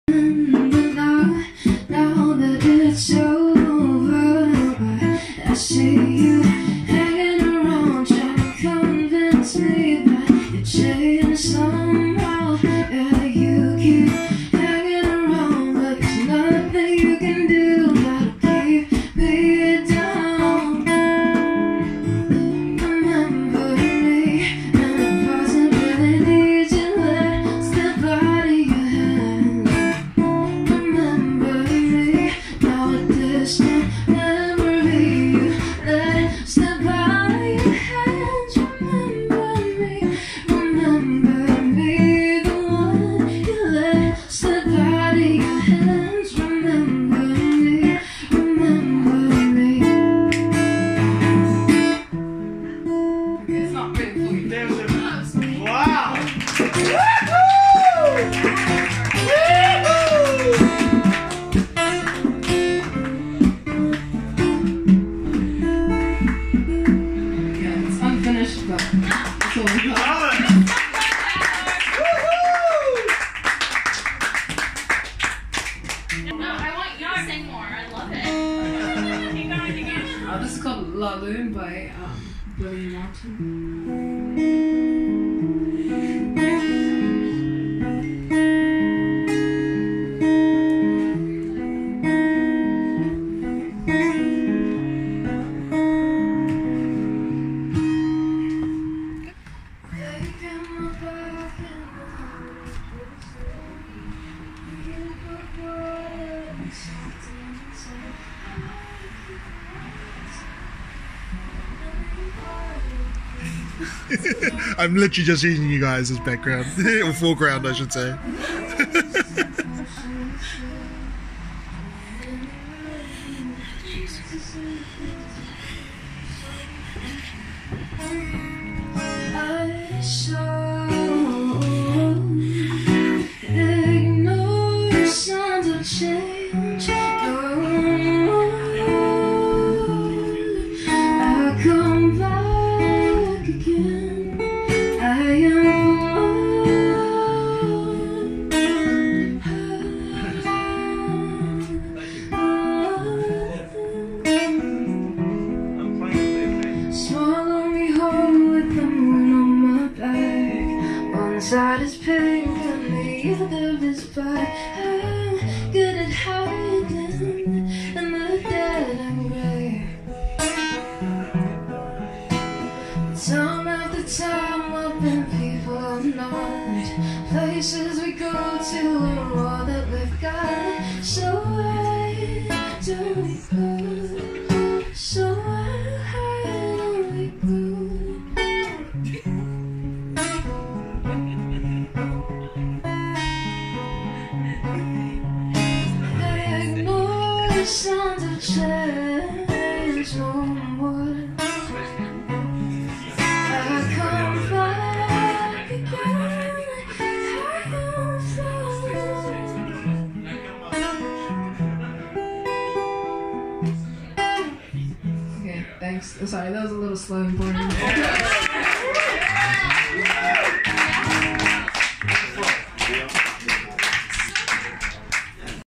Now that it's over, I see you hanging around trying to convince me that you changed somehow. Yeah, you keep hanging around, but there's nothing you can do that'll keep me down. Remember me and the possibilities you let slip out of your hand. Remember me, now a distant memory you let slip out of your hands. Remember me, the one you let slip out of your hands. Remember me, remember me. It's not really for you. Wow! Yeah, it's unfinished, but it's all we got. No, I want you to sing more. I love it. Keep going again. This is called La Lune by William Martin. I'm literally just using you guys as background, or foreground, I should say. I so ignore signs of change. I come back again. I am swallow me whole with the moon on my back. One side is pink and the other is black. I'm good at hiding in the dead and gray. Time after time I've been people I'm not. Places we go to and all that we've got. So why don't we go? So why don't we go? They ignore the sounds of change no more. I come back again. Okay, thanks. Sorry, that was a little slow and boring.